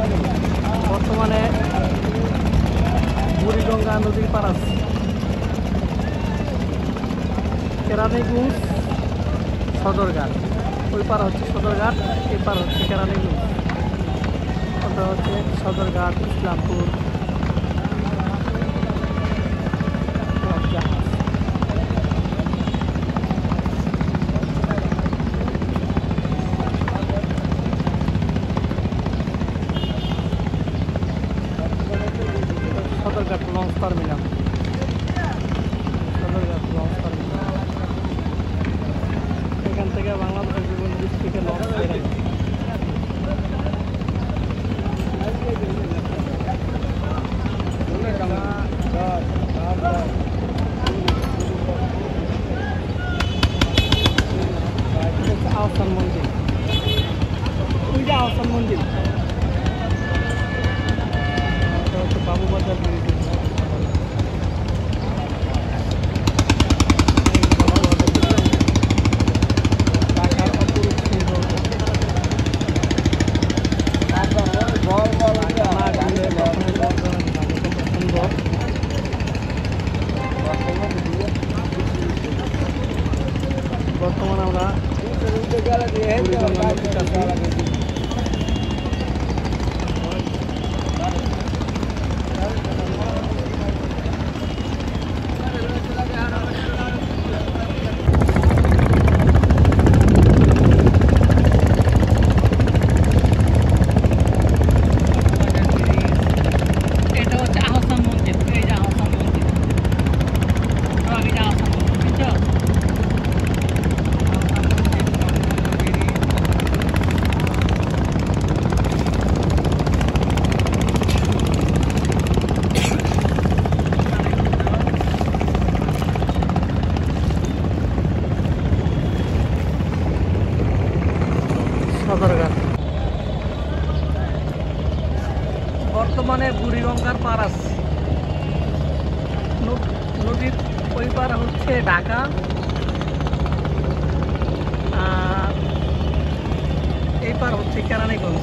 বর্তমানে বুড়িগঙ্গা নদীর পার আছে কেরানীগঞ্জ সদরঘাট। ওই পার হচ্ছে সদরঘাট, এই পার হচ্ছে কেরানীগঞ্জ। ওটা হচ্ছে Sadarghat, Islampur. Sadarghat launch terminal, Sadarghat launch terminal. এখান থেকে বাংলাদেশ বিভিন্ন ডিস্ট্রিক্টে লঞ্চ বেরোয়। আহসান মন্দির, ওই যে আহসান মন্দির, এটা হচ্ছে বাবুবাজার ব্রিজ। ঢাকার অপরূপ সৌন্দর্য, সুন্দর। বর্তমানে আমরা সদরঘাট। বর্তমানে বুড়িগঙ্গার পার আছে, নদীর ওই পার হচ্ছে ঢাকা, আর এই পার হচ্ছে কেরানীগঞ্জ।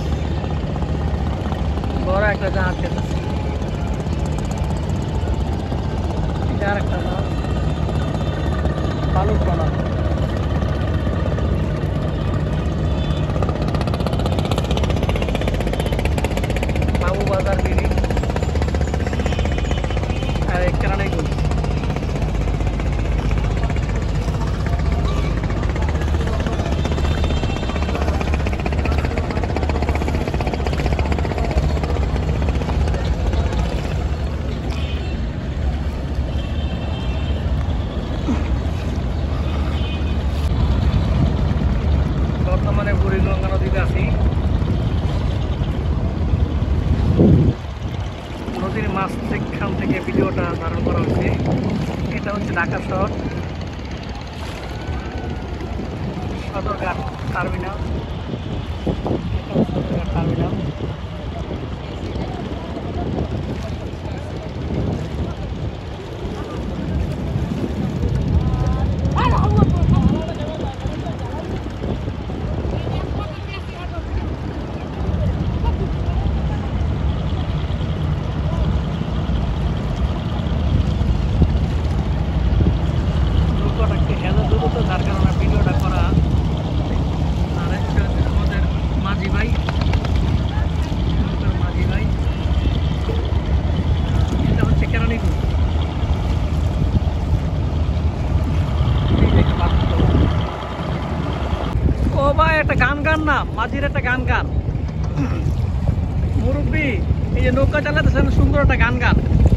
বড় একটা জাহাজ খেতেছে, আর একটা বালুর টনা। বাবুবাজার ব্রিজ আর কেরানীগঞ্জ। বর্তমানে বুড়িগঙ্গা নদীতে আছি। নদীর মাছ সেখান থেকে ভিডিওটা ধারণ করা হয়েছে। এটা হচ্ছে ঢাকা শহর, সদরঘাট টার্মিনাল। সদরঘাট টার্মিনাল। যার কারণে ভিডিওটা করা। আর একটা হচ্ছে আমাদের মাঝি ভাই, এটা হচ্ছে কেরানীগঞ্জ। ও ভাই একটা গান গান না, মাঝির একটা গান গান। মুরব্বী এই যে নৌকা চালাতেছেন, সুন্দর একটা গান গান।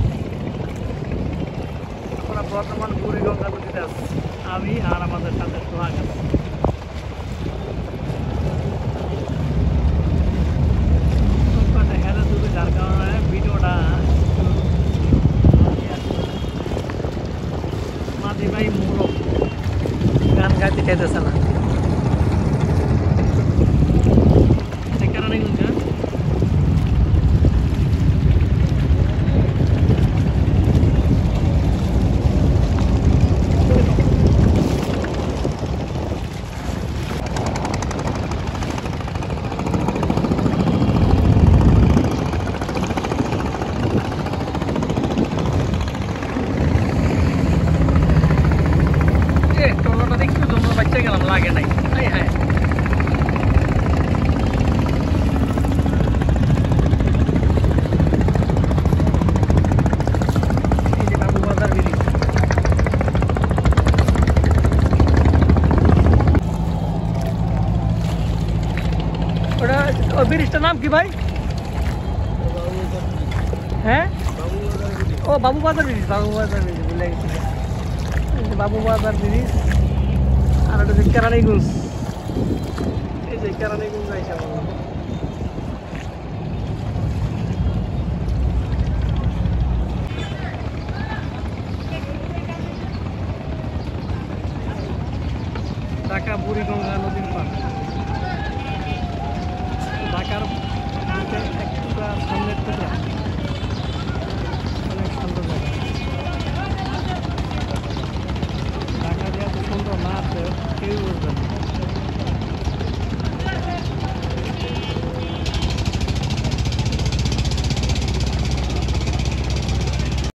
আমরা বর্তমান বুড়িগঙ্গা নদীতে আছি, আমি আর আমাদের সাথে সোহাগ আছে। যার কারণে ভিডিওটা মাঝি ভাই মুরব গান গাইতে চাইতেছে না। কেরানীগঞ্জ ব্রিজটার নাম কি ভাই? হ্যাঁ, ও বাবু বাজার ব্রিজ, বাবু বাজার ব্রিজ ভুলে গেছি। বাবু বাজার ব্রিজ। আর এটা হচ্ছে কেরানীগঞ্জ। এই যে কেরানীগঞ্জ আইসা আমার ঢাকা বুড়িগঙ্গা নদী।